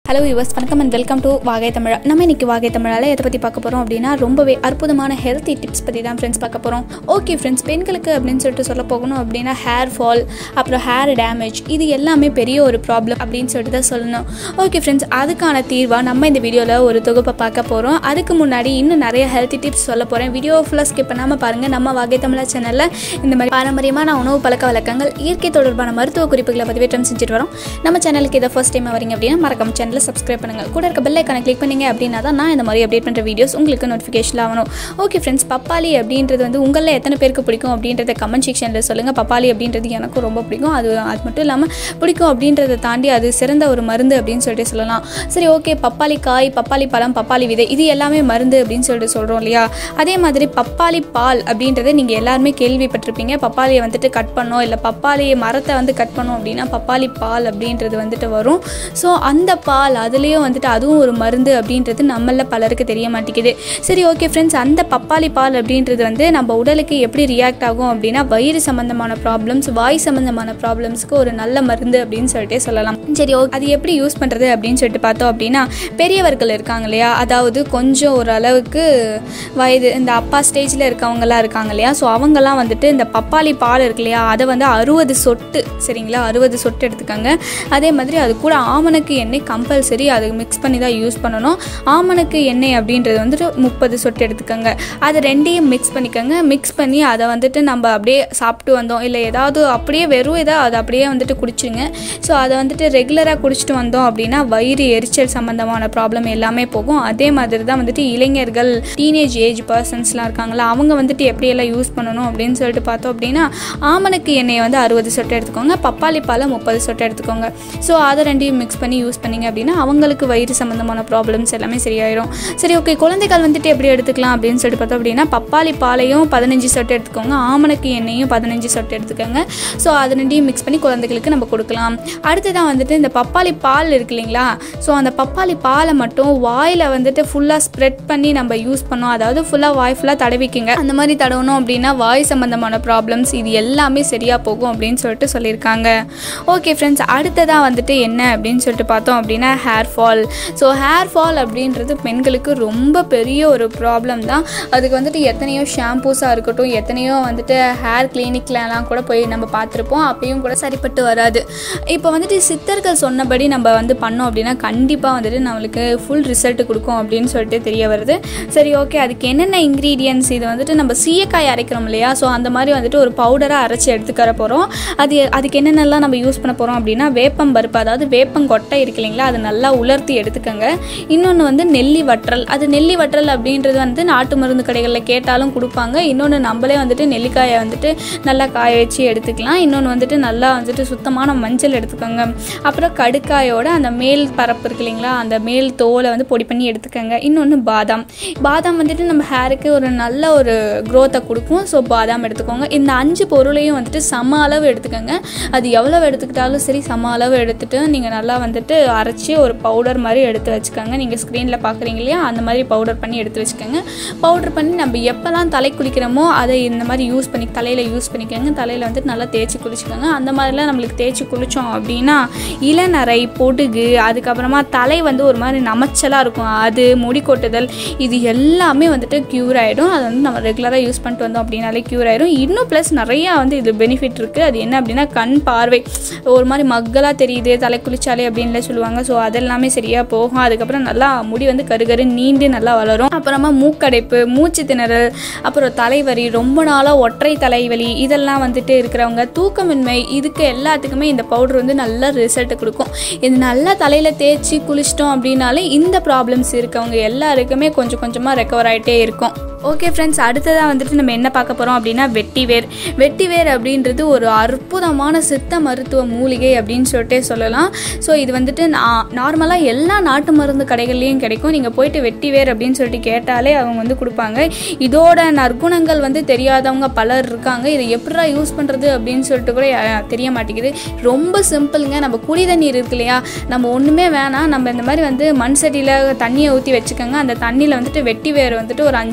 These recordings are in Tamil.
ஹலோ யூவர்ஸ், வணக்கம் and welcome to Vaagai Tamizha. நம்ம இன்றைக்கி வாகை தமிழால் எதை பற்றி பார்க்க போகிறோம் அப்படின்னா ரொம்பவே அற்புதமான ஹெல்த்தி டிப்ஸ் பற்றி தான் ஃப்ரெண்ட்ஸ் பார்க்க போகிறோம். ஓகே ஃப்ரெண்ட்ஸ், பெண்களுக்கு அப்படின்னு சொல்லிட்டு சொல்ல போகணும் அப்படின்னா ஹேர் ஃபால், அப்புறம் ஹேர் டேமேஜ், இது எல்லாமே பெரிய ஒரு ப்ராப்ளம் அப்படின்னு சொல்லிட்டு தான் சொல்லணும். ஓகே ஃப்ரெண்ட்ஸ், அதுக்கான தீர்வாக நம்ம இந்த வீடியோவில் ஒரு தொகுப்பை பார்க்க போகிறோம். அதுக்கு முன்னாடி இன்னும் நிறைய ஹெல்த்தி டிப்ஸ் சொல்ல போகிறேன். வீடியோ ஃபுல்லாக ஸ்கிப் பண்ணாமல் பாருங்கள். நம்ம வாகை தமிழா சேனலில் இந்த மாதிரி பாரம்பரியமான உணவு பழக்க வழக்கங்கள், இயற்கை தொடர்பான மருத்துவ குறிப்புகளை பதிவேற்றம் செஞ்சுட்டு வரோம். நம்ம சேனலுக்கு இதை ஃபர்ஸ்ட் டைம் வரீங்க அப்படின்னா மறக்காம சேனல் சப்ஸ்கிரைப் பண்ணுங்க. கூட இருக்க பெல் ஐகானை கிளிக் பண்ணீங்க அப்படின்னா தான் நான் இந்த மாதிரி அப்டேட் பண்ணுற வீடியோஸ் உங்களுக்கு நோட்டிஃபிகேஷன் ஆகணும். ஓகே ஃப்ரெண்ட்ஸ், பப்பாளி அப்படின்றது வந்து உங்களில் எத்தனை பேருக்கு பிடிக்கும் அப்படின்றத கமெண்ட் செக்ஷனில் சொல்லுங்கள். பப்பாளி அப்படின்றது எனக்கும் ரொம்ப பிடிக்கும். அது மட்டும் இல்லாமல் பிடிக்கும் அப்படின்றத தாண்டி அது சிறந்த ஒரு மருந்து அப்படின்னு சொல்லிட்டு சொல்லலாம். சரி, ஓகே, பப்பாளி காய், பப்பாளி பழம், பப்பாளி விதை, இது எல்லாமே மருந்து அப்படின்னு சொல்லிட்டு சொல்கிறோம் இல்லையா? அதே மாதிரி பப்பாளி பால் அப்படின்றத நீங்கள் எல்லாருமே கேள்விப்பட்டிருப்பீங்க. பப்பாளியை வந்துட்டு கட் பண்ணோம், இல்லை பப்பாளி மரத்தை வந்து கட் பண்ணோம் அப்படின்னா பப்பாளி பால் அப்படின்றது வந்துட்டு வரும். ஸோ அந்த பால் அதுலேயும் வந்துட்டு அதுவும் ஒரு மருந்து அப்படின்றது நம்மள பலருக்கு தெரிய மாட்டேங்குது. சரி, ஓகே ஃப்ரெண்ட்ஸ், அந்த பப்பாளி பால் அப்படின்றது வந்து நம்ம உடலுக்கு எப்படி ரியாக்ட் ஆகும் அப்படின்னா வயிறு சம்மந்தமான ப்ராப்ளம்ஸ், வாய் சம்மந்தமான ப்ராப்ளம்ஸ்க்கு ஒரு நல்ல மருந்து அப்படின்னு சொல்லிட்டு சொல்லலாம். சரி, ஓகே, அது எப்படி யூஸ் பண்ணுறது அப்படின்னு சொல்லிட்டு பார்த்தோம் அப்படின்னா பெரியவர்கள் இருக்காங்க இல்லையா, அதாவது கொஞ்சம் ஒரு அளவுக்கு வயது இந்த அப்பா ஸ்டேஜில் இருக்கவங்களாம் இருக்காங்க இல்லையா, ஸோ அவங்கெல்லாம் வந்துட்டு இந்த பப்பாளி பால் இருக்கு இல்லையா, அதை வந்து 60 சொட்டு, சரிங்களா, 60 சொட்டு எடுத்துக்கோங்க. அதே மாதிரி அது கூட ஆமணக்கு எண்ணெய் கம்பல்சரி, அது மிக்ஸ் பண்ணி தான் யூஸ் பண்ணணும். ஆமணக்கு எண்ணெய் அப்படின்றது வந்துட்டு 30 சொட்டு எடுத்துக்கோங்க. அது ரெண்டையும் மிக்ஸ் பண்ணிக்கோங்க. மிக்ஸ் பண்ணி அதை வந்துட்டு நம்ம அப்படியே சாப்பிட்டு வந்தோம், இல்லை ஏதாவது அப்படியே வெறும் இதை அதை அப்படியே வந்துட்டு குடிச்சுங்க. ஸோ அதை வந்துட்டு ரெகுலராக குடிச்சிட்டு வந்தோம் அப்படின்னா வயிறு எரிச்சல் சம்மந்தமான ப்ராப்ளம் எல்லாமே போகும். அதே மாதிரி தான் வந்துட்டு இளைஞர்கள், டீனேஜ் ஏஜ் பர்சன்ஸ்லாம் இருக்காங்களா, அவங்க வந்துட்டு எப்படியெல்லாம் யூஸ் பண்ணணும் அப்படின்னு சொல்லிட்டு பார்த்தோம் அப்படின்னா ஆமணக்கு எண்ணெயை வந்து 60 சொட்டு எடுத்துக்கோங்க, பப்பாளி பாலை 30 சொட்டு எடுத்துக்கோங்க. ஸோ அதை ரெண்டையும் மிக்ஸ் பண்ணி யூஸ் பண்ணிங்க அப்படின்னா அவங்களுக்கு வயிறு சம்மந்தமான ப்ராப்ளம்ஸ் எல்லாமே சரியாயிடும். சரி, ஓகே, குழந்தைகள் வந்துட்டு எப்படி எடுத்துக்கலாம் அப்படின்னு சொல்லிட்டு பார்த்தோம் அப்படின்னா பப்பாளி பாலையும் 15 சொட்டு எடுத்துக்கோங்க, ஆமணக்கு எண்ணெயும் 15 சொட்டு எடுத்துக்கோங்க. ஸோ அது ரெண்டையும் மிக்ஸ் பண்ணி குழந்தைகளுக்கு நம்ம கொடுக்கலாம். அடுத்ததான் வந்துட்டு இந்த பப்பாளி பால் இருக்கு இல்லைங்களா, ஸோ அந்த பப்பாளி பாலை மட்டும் வாயில் வந்துட்டு ஃபுல்லாக ஸ்ப்ரெட் பண்ணி நம்ம யூஸ் பண்ணோம். அதாவது ஃபுல்லாக வாய் ஃபுல்லாக தடவிக்குங்க. அந்த மாதிரி தடவணும் அப்படின்னா வாய் சம்மந்தமான ப்ராப்ளம்ஸ் இது எல்லாமே சரியாக போகும் அப்படின்னு சொல்லிட்டு சொல்லியிருக்காங்க. ஓகே ஃப்ரெண்ட்ஸ், அடுத்ததாக வந்துட்டு என்ன அப்படின்னு சொல்லிட்டு பார்த்தோம் அப்படின்னா hair fall. So hair fall அப்படின்றது பெண்களுக்கு ரொம்ப பெரிய ஒரு ப்ராப்ளம் தான். அதுக்கு வந்துட்டு எத்தனையோ ஷாம்பூஸாக இருக்கட்டும், எத்தனையோ வந்துட்டு ஹேர் கிளினிக்லாம் கூட போய் நம்ம பார்த்துருப்போம், அப்பயும் கூட சரிப்பட்டு வராது. இப்போ வந்துட்டு சித்தர்கள் சொன்னபடி நம்ம வந்து பண்ணோம் அப்படின்னா கண்டிப்பாக வந்துட்டு நம்மளுக்கு ஃபுல் ரிசல்ட் கொடுக்கும் அப்படின்னு சொல்லிட்டு தெரிய வருது. சரி, ஓகே, அதுக்கு என்னென்ன இன்க்ரீடியன்ட்ஸ், இது வந்துட்டு நம்ம சீயக்காய் அரைக்கிறோம் இல்லையா, ஸோ அந்த மாதிரி வந்துட்டு ஒரு பவுடராக அரைச்சி எடுத்துக்கிற போகிறோம். அதுக்கு என்னென்னலாம் நம்ம யூஸ் பண்ண போகிறோம் அப்படின்னா வேப்பம் பருப்பு, அதாவது வேப்பங்கொட்டை இருக்கு இல்லைங்களா, அது நல்லா உலர்த்தி எடுத்துக்கோங்க. இன்னொன்று வந்து நெல்லி வற்றல். அது நெல்லி வற்றல் அப்படின்றது வந்து நாட்டு மருந்து கடைகளில் கேட்டாலும் கொடுப்பாங்க. இன்னொன்று நம்மளே வந்துட்டு நெல்லிக்காயை வந்துட்டு நல்லா காய வச்சு எடுத்துக்கலாம். இன்னொன்று வந்துட்டு நல்லா வந்துட்டு சுத்தமான மஞ்சள் எடுத்துக்கோங்க. அப்புறம் கடுக்காயோட அந்த மேல் பரப்பு இருக்கு இல்லைங்களா, அந்த மேல் தோலை வந்து பொடி பண்ணி எடுத்துக்கோங்க. இன்னொன்று பாதாம். பாதாம் வந்துட்டு நம்ம ஹேருக்கு ஒரு நல்ல ஒரு க்ரோத்தை கொடுக்கும். ஸோ பாதாம் எடுத்துக்கோங்க. இந்த 5 பொருளையும் வந்துட்டு சம அளவு எடுத்துக்கோங்க. அது எவ்வளோ எடுத்துக்கிட்டாலும் சரி, சம அளவு எடுத்துகிட்டு நீங்கள் நல்லா வந்துட்டு அரைச்சி ஒரு பவுடர் மாதிரி எடுத்து வச்சுக்கோங்க. நீங்கள் ஸ்க்ரீனில் பார்க்குறீங்க இல்லையா, அந்த மாதிரி பவுடர் பண்ணி எடுத்து வச்சுக்கோங்க. பவுடர் பண்ணி நம்ம எப்போல்லாம் தலை குளிக்கிறோமோ அதை இந்த மாதிரி யூஸ் பண்ணி தலையில் யூஸ் பண்ணிக்கோங்க. தலையில் வந்துட்டு நல்லா தேய்ச்சி குளிச்சுக்கோங்க. அந்த மாதிரிலாம் நம்மளுக்கு தேய்ச்சி குளித்தோம் அப்படின்னா இளநரை, பொடுகு, அதுக்கப்புறமா தலை வந்து ஒரு மாதிரி நமச்சலாக இருக்கும், அது முடி கொட்டுதல், இது எல்லாமே வந்துட்டு க்யூர் ஆகிடும். அது வந்து நம்ம ரெகுலராக யூஸ் பண்ணிட்டு வந்தோம் அப்படின்னாலே க்யூர் ஆகிடும். இன்னும் ப்ளஸ் நிறையா வந்து இது பெனிஃபிட் இருக்குது. அது என்ன அப்படின்னா கண் பார்வை ஒரு மாதிரி மக்களாக தெரியுது தலை குளிச்சாலே அப்படின்ல சொல்லுவாங்க. ஸோ அதெல்லாமே சரியாக போகும். அதுக்கப்புறம் நல்லா முடி வந்து கருகரு நீண்டு நல்லா வளரும். அப்புறமா மூக்கடைப்பு, மூச்சு திணறல், அப்புறம் தலைவலி, ரொம்ப நாளாக ஒற்றை தலைவலி, இதெல்லாம் வந்துட்டு இருக்கிறவங்க, தூக்கமின்மை, இதுக்கு எல்லாத்துக்குமே இந்த பவுடர் வந்து நல்ல ரிசல்ட் கொடுக்கும். இது நல்லா தலையில் தேய்ச்சி குளிச்சிட்டோம் அப்படின்னாலே இந்த ப்ராப்ளம்ஸ் இருக்கவங்க எல்லாருக்குமே கொஞ்சம் கொஞ்சமாக ரெக்கவர் ஆகிட்டே இருக்கும். ஓகே ஃப்ரெண்ட்ஸ், அடுத்ததாக வந்துட்டு நம்ம என்ன பார்க்க போகிறோம் அப்படின்னா வெட்டிவேர். வெட்டிவேர் அப்படின்றது ஒரு அற்புதமான சித்த மருத்துவ மூலிகை அப்படின்னு சொல்லிட்டே சொல்லலாம். ஸோ இது வந்துட்டு நார்மலாக எல்லா நாட்டு மருந்து கடைகள்லேயும் கிடைக்கும். நீங்கள் போயிட்டு வெட்டிவேர் அப்படின்னு சொல்லிட்டு கேட்டாலே அவங்க வந்து கொடுப்பாங்க. இதோட நற்குணங்கள் வந்து தெரியாதவங்க பலர் இருக்காங்க. இதை எப்படா யூஸ் பண்ணுறது அப்படின்னு சொல்லிட்டு கூட தெரிய மாட்டேங்குது. ரொம்ப சிம்பிளுங்க. நம்ம குடி தண்ணீர் இருக்கு இல்லையா, நம்ம ஒன்றுமே வேணாம், நம்ம இந்த மாதிரி வந்து மண் சட்டியில் தண்ணியை ஊற்றி வச்சுக்கோங்க. அந்த தண்ணியில் வந்துட்டு வெட்டிவேர் வந்துட்டு ஒரு 5-6 போட்டு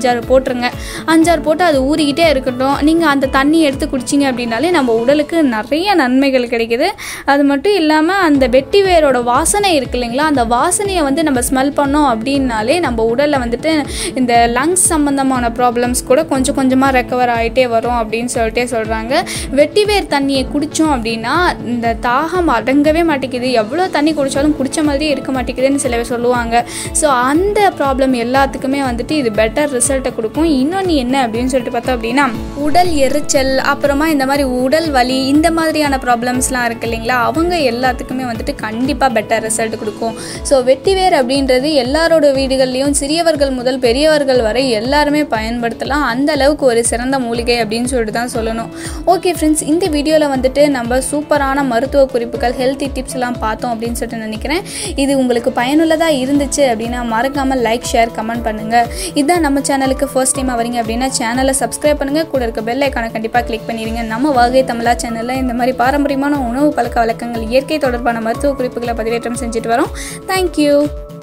போட்டுருங்க. 5-6 போட்டு அது ஊறிக்கிட்டே இருக்கட்டும். நீங்கள் அந்த தண்ணி எடுத்து குடிச்சிங்க அப்படின்னாலே நம்ம உடலுக்கு நிறைய நன்மைகள் கிடைக்குது. அது மட்டும் இல்லாமல் அந்த வெட்டி வேரோட வாசனை இருக்கு இல்லைங்களா, அந்த வாசனையை வந்து நம்ம ஸ்மெல் பண்ணோம் அப்படின்னாலே நம்ம உடலில் வந்துட்டு இந்த லங்ஸ் சம்மந்தமான ப்ராப்ளம்ஸ் கூட கொஞ்சம் கொஞ்சமாக ரெக்கவர் ஆகிட்டே வரும் அப்படின்னு சொல்லிட்டே சொல்கிறாங்க. வெட்டிவேர் தண்ணியை குடித்தோம் அப்படின்னா இந்த தாகம் அடங்கவே மாட்டேங்குது, எவ்வளோ தண்ணி குடித்தாலும் குடித்த மாதிரியே இருக்க மாட்டேங்குதுன்னு சில பேர் சொல்லுவாங்க. ஸோ அந்த ப்ராப்ளம் எல்லாத்துக்குமே வந்துட்டு இது பெட்டர் ரிசல்ட்டை கொடுக்கும். இன்னொன்று என்ன அப்படின்னு சொல்லிட்டு பார்த்தோம் அப்படின்னா உடல் எரிச்சல், அப்புறமா இந்த மாதிரி உடல் வலி, இந்த மாதிரியான ப்ராப்ளம்ஸ்லாம் இருக்குது இல்லைங்களா, அவங்க எல்லாத்துக்குமே வந்துட்டு கண்டிப்பாக பெட்டர் ரிசல்ட் கொடுக்கும். ஸோ வெட்டிவேர் அப்படின்றது எல்லாரோட வீடுகள்லேயும் சிறியவர்கள் முதல் பெரியவர்கள் வரை எல்லாருமே பயன்படுத்தலாம். அந்த அளவுக்கு ஒரு சிறந்த மூலிகை அப்படின்னு சொல்லிட்டு தான் சொல்லணும். ஓகே ஃப்ரெண்ட்ஸ், இந்த வீடியோவில் வந்துட்டு நம்ம சூப்பரான மருத்துவ குறிப்புகள், ஹெல்த்தி டிப்ஸ் எல்லாம் பார்த்தோம் அப்படின்னு சொல்லிட்டு நினைக்கிறேன். இது உங்களுக்கு பயனுள்ளதாக இருந்துச்சு அப்படின்னா மறக்காமல் லைக், ஷேர், கமெண்ட் பண்ணுங்கள். இதுதான் நம்ம சேனலுக்கு ஃபர்ஸ்ட் டைமாக வரீங்க அப்படின்னா சேனலை சப்ஸ்கிரைப் பண்ணுங்கள். கூட இருக்க பெல் ஐக்கானை கண்டிப்பாக கிளிக் பண்ணிடுங்க. நம்ம வாகை தமிழா சேனலில் இந்த மாதிரி பாரம்பரியமான உணவு பழக்க வழக்கங்கள், இயற்கை தொடர்பான மருத்துவ குறிப்புகளை பதிவேற்றம் செஞ்சுட்டு வரோம். தேங்க்யூ.